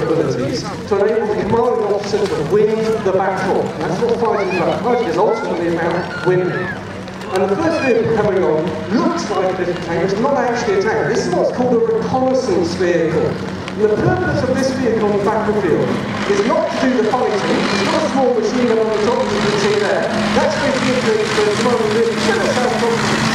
capabilities to enable the commanding officer to win the battle. That's what fighting is about. Fighting is ultimately about winning. And the first vehicle coming on looks like a tank, it's not actually a tank. This is what's called a reconnaissance vehicle. And the purpose of this vehicle on the battlefield is not to do the fighting. It's not a small machine gun on the top, as you can see there. That's for the commanding vehicle to the south of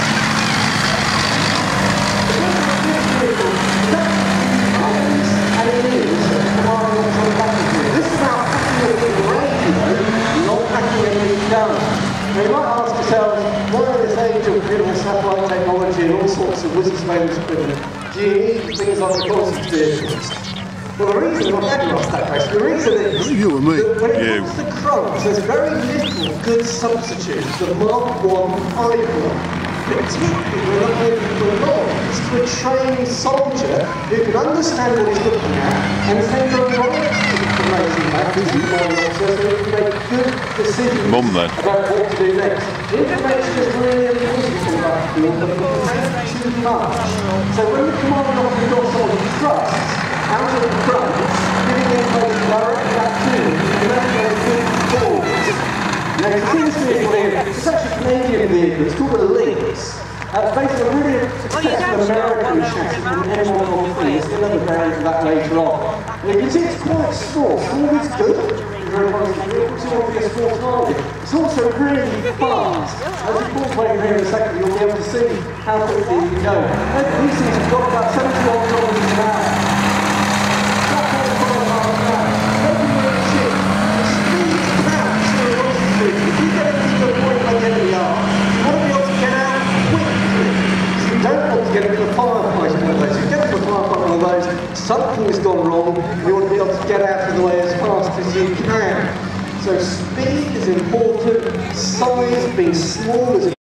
we might ask ourselves, why in this age of beautiful satellite technology and all sorts of wizard-space equipment, do you need things like reconnaissance vehicles? Well, the reason, I'm glad you asked that question, the reason is that when it comes to Krumps, there's very little good substitute for the Mark I Eifel. Particularly when looking for laws to a trained soldier who can understand what he's looking at and send the right information back to the commanding officer so he can make good decisions about what to do next. Information is really important on the battlefield, but it takes too much. So when the commanding officer got someone he trusts out of the front, giving the information directly back to him, and that's very good forward. Now, you see this vehicle here, it's actually a Canadian vehicle, it's called a Lynx. It's based on a really successful American chassis called an M103, it's still another variant of that later on. And you can see it's quite small, small is good, it's obviously a small target. It's also really fast. As you pull plate here in a second, you'll be able to see how quickly you can go. These things have got about 71 kilometers an hour. Something has gone wrong, you want to be able to get out of the way as fast as you can. So speed is important, size, being small is important.